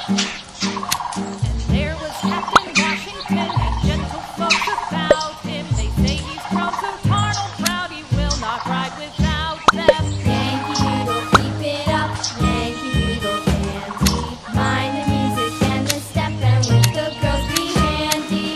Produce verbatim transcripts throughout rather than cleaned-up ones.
And there was Captain Washington and gentle folks about him. They say he's grown so tarnal proud he will not ride without them. Yankee Doodle, keep it up. Yankee Doodle dandy. Mind the music and the step, and with the girls be handy.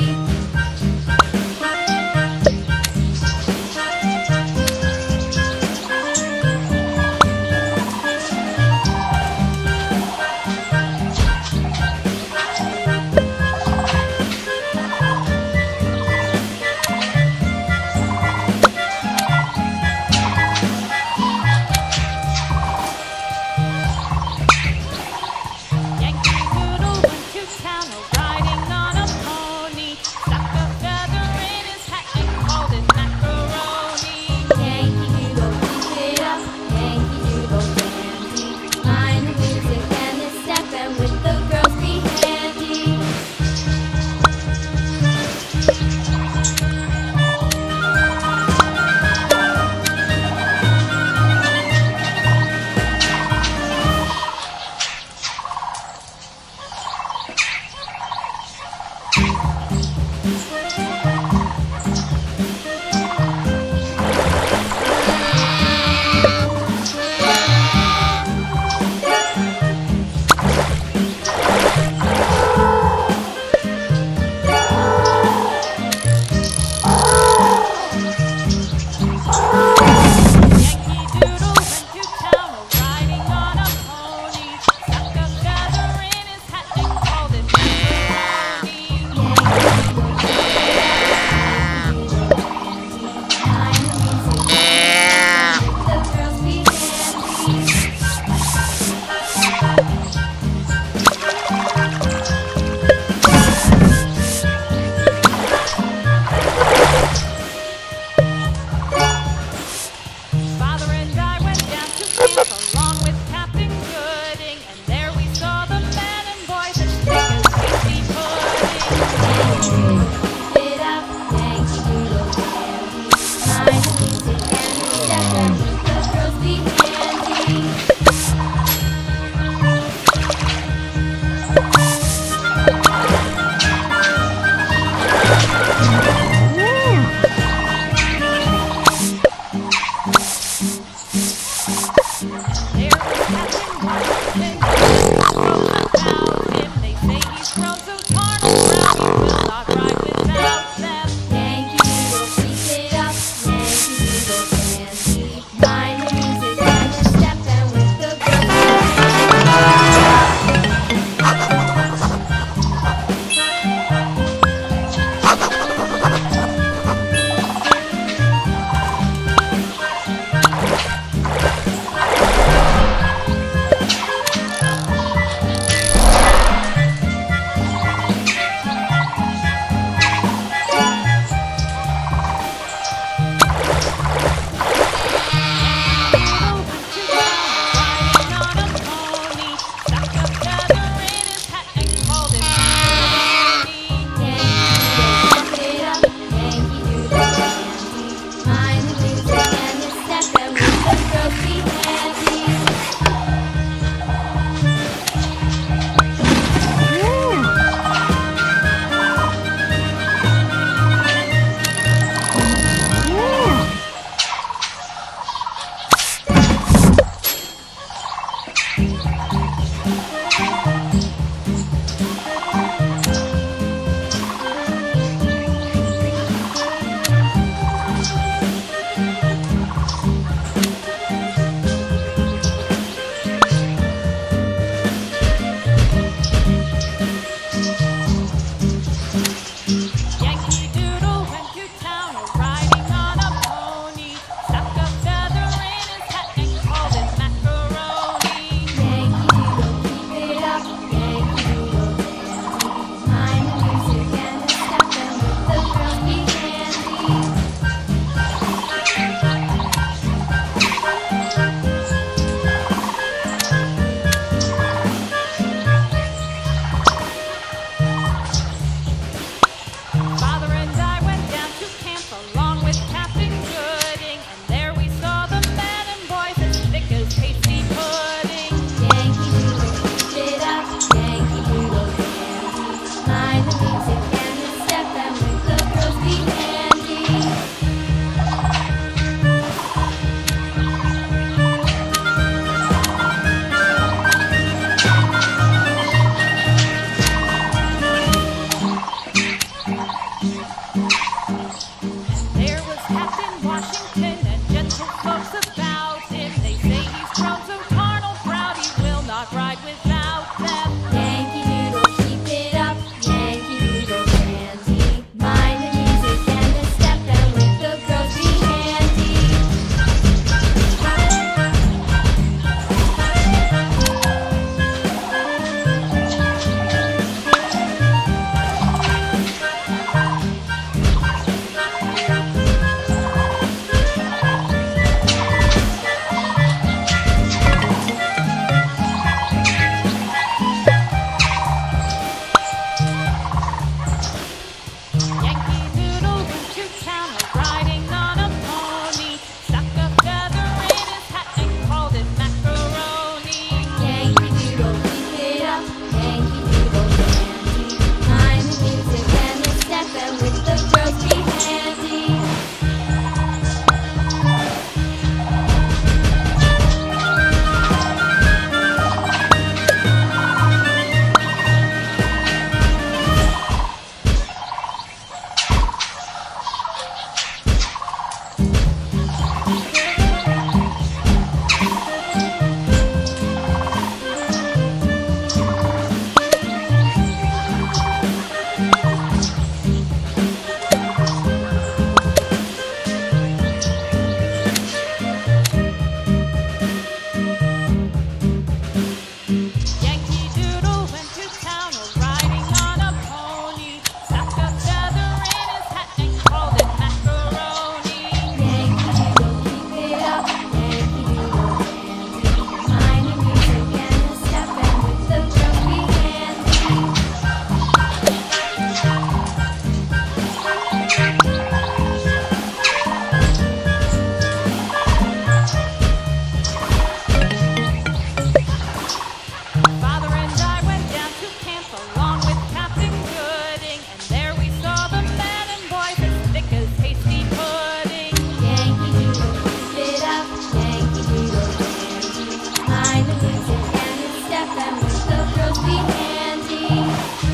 along with Captain Gooding. And there we saw the men and boys as thick as hasty pudding. Yankee Doodle, keep it up, Yankee Doodle dandy. Mind the music and the step, and with the girls be handy.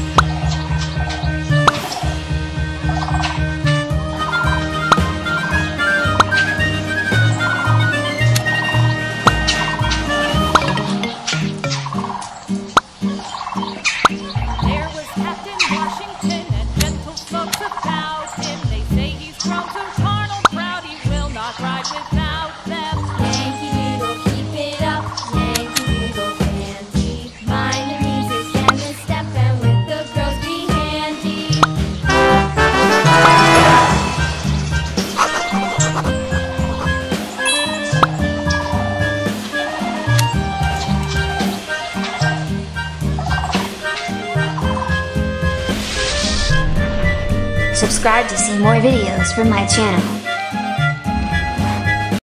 There was Captain Washington and gentle folks about him. They say he's grown so carnal proud he will not ride without them. Yankee Doodle, keep it up, Yankee Doodle dandy. Mind the music and the step, and with the girls be handy. Subscribe to see more videos from my channel.